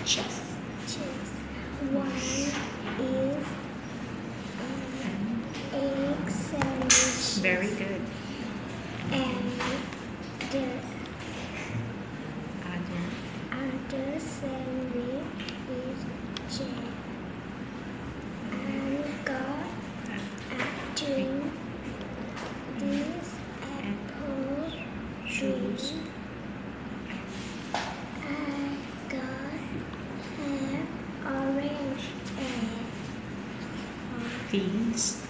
chess. Chess. One is egg sandwich. Very good. And the Other. other sandwich is jam. I got a drink. This apple juice. I got an orange and Figs.